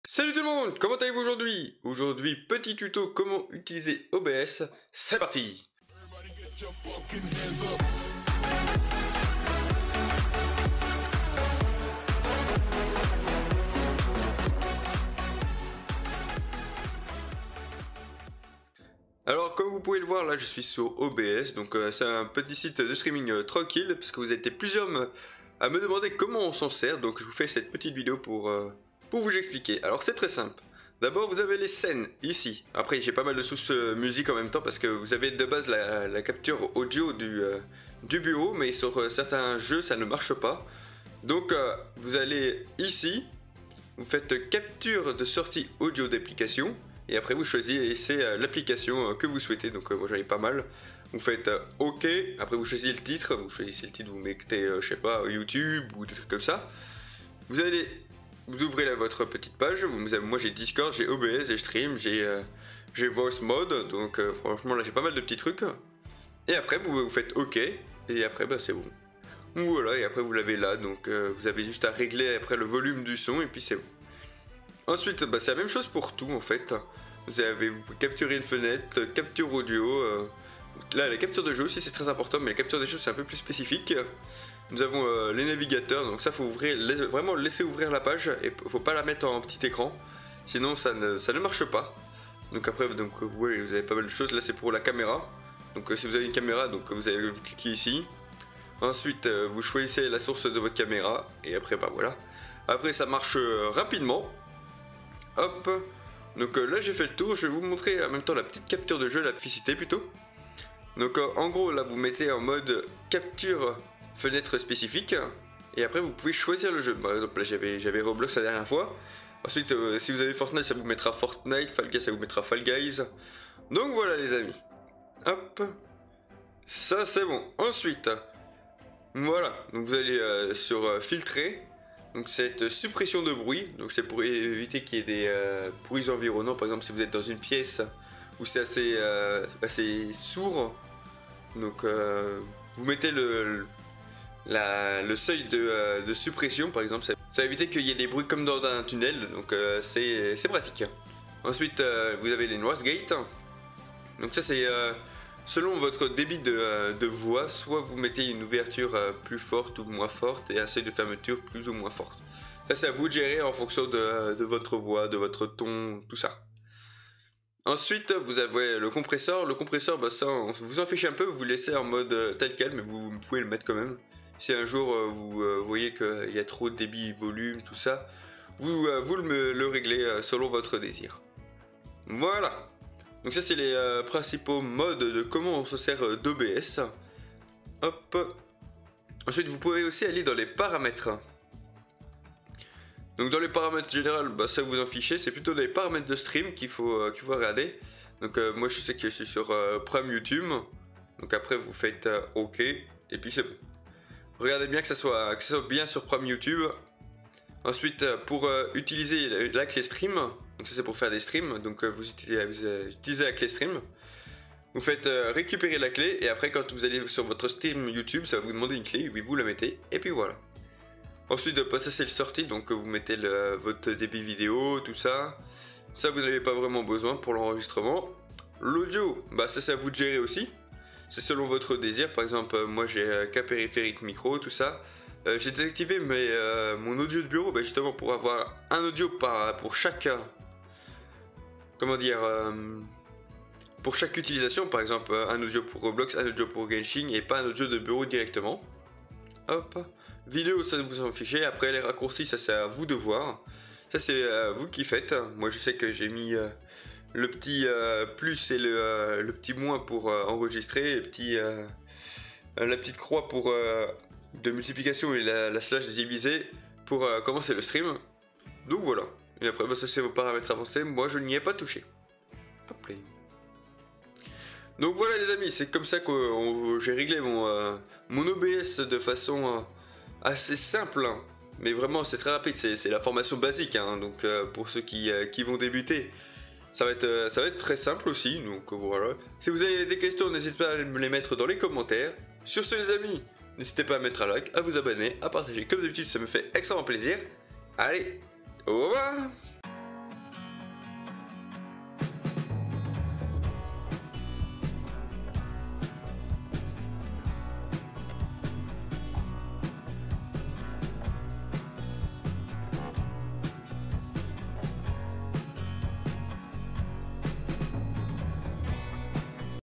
Salut tout le monde, comment allez-vous aujourd'hui? Aujourd'hui, petit tuto comment utiliser OBS, c'est parti! Alors comme vous pouvez le voir là je suis sur OBS, donc c'est un petit site de streaming tranquille, parce que vous êtes plusieurs à me demander comment on s'en sert, donc je vous fais cette petite vidéo pour vous expliquer. Alors c'est très simple. D'abord vous avez les scènes ici. Après j'ai pas mal de sources musique en même temps parce que vous avez de base la capture audio du bureau, mais sur certains jeux ça ne marche pas. Donc vous allez ici, vous faites capture de sortie audio d'application et après vous choisissez l'application que vous souhaitez. Donc moi j'en ai pas mal. Vous faites OK, après vous choisissez le titre, vous mettez je sais pas YouTube ou des trucs comme ça. Vous ouvrez votre petite page, moi j'ai Discord, j'ai OBS, j'ai Stream, j'ai Voice Mode, donc franchement là j'ai pas mal de petits trucs. Et après vous faites OK, et après bah c'est bon. Voilà, et après vous l'avez là, donc vous avez juste à régler après le volume du son, et puis c'est bon. Ensuite, bah, c'est la même chose pour tout en fait. Vous pouvez capturer une fenêtre, capture audio. Là la capture de jeu aussi c'est très important, mais la capture des jeux c'est un peu plus spécifique. Nous avons les navigateurs, donc ça faut vraiment laisser ouvrir la page et faut pas la mettre en petit écran, sinon ça ne marche pas. Donc après ouais, vous avez pas mal de choses. Là c'est pour la caméra, donc si vous avez une caméra, donc vous allez cliquer ici. Ensuite vous choisissez la source de votre caméra et après bah voilà. Après ça marche rapidement. Hop. Donc là j'ai fait le tour. Je vais vous montrer en même temps la petite capture de jeu, la efficacité plutôt. Donc en gros là vous mettez en mode capture fenêtre spécifique et après vous pouvez choisir le jeu. Par exemple là j'avais Roblox la dernière fois. Ensuite si vous avez Fortnite ça vous mettra Fortnite, Fall Guys ça vous mettra Fall Guys. Donc voilà les amis. Hop. Ça c'est bon. Ensuite voilà, donc vous allez sur filtrer. Donc cette suppression de bruit, donc c'est pour éviter qu'il y ait des bruits environnants. Par exemple si vous êtes dans une pièce où c'est assez sourd, donc vous mettez le seuil de suppression par exemple, ça va éviter qu'il y ait des bruits comme dans un tunnel, donc c'est pratique. Ensuite vous avez les noise gates, donc ça c'est selon votre débit de voix, soit vous mettez une ouverture plus forte ou moins forte et un seuil de fermeture plus ou moins forte. Ça c'est à vous de gérer en fonction de votre voix, de votre ton, tout ça. Ensuite vous avez le compresseur bah ça vous en fichez un peu, vous laissez en mode tel quel, mais vous pouvez le mettre quand même. Si un jour vous voyez qu'il y a trop de débit, volume, tout ça, vous le réglez selon votre désir. Voilà. Donc ça c'est les principaux modes de comment on se sert d'OBS. Hop. Ensuite vous pouvez aussi aller dans les paramètres. Donc dans les paramètres généraux, bah, ça vous en fichez, c'est plutôt les paramètres de stream qu'il faut regarder. Donc moi je sais que je suis sur Prime YouTube. Donc après vous faites OK et puis c'est bon. Regardez bien que ça soit bien sur Prime YouTube. Ensuite pour utiliser la clé stream, donc ça c'est pour faire des streams, donc vous utilisez la clé stream. Vous faites récupérer la clé et après quand vous allez sur votre stream YouTube, ça va vous demander une clé, oui vous la mettez et puis voilà. Ensuite ça c'est le sortie, donc vous mettez votre débit vidéo, tout ça. Ça vous n'avez pas vraiment besoin pour l'enregistrement. L'audio, bah ça c'est à vous de gérer aussi. C'est selon votre désir, par exemple moi j'ai qu'un périphérique micro, tout ça. J'ai désactivé mon audio de bureau, bah, justement pour avoir un audio pour chaque... Comment dire pour chaque utilisation, par exemple un audio pour Roblox, un audio pour Genshin et pas un audio de bureau directement. Hop. Vidéo ça vous en fichez, après les raccourcis ça c'est à vous de voir. Ça c'est vous qui faites. Moi je sais que j'ai mis le petit plus et le petit moins pour enregistrer, et la petite croix pour de multiplication et la slash divisée pour commencer le stream. Donc voilà. Et après bah, ça c'est vos paramètres avancés, moi je n'y ai pas touché. Hop là. Donc voilà les amis, c'est comme ça que j'ai réglé mon OBS de façon assez simple, hein. Mais vraiment c'est très rapide, c'est la formation basique, hein. Donc pour ceux qui vont débuter, ça va être très simple aussi, donc voilà. Si vous avez des questions, n'hésitez pas à me les mettre dans les commentaires. Sur ce les amis, n'hésitez pas à mettre un like, à vous abonner, à partager, comme d'habitude ça me fait extrêmement plaisir. Allez, au revoir.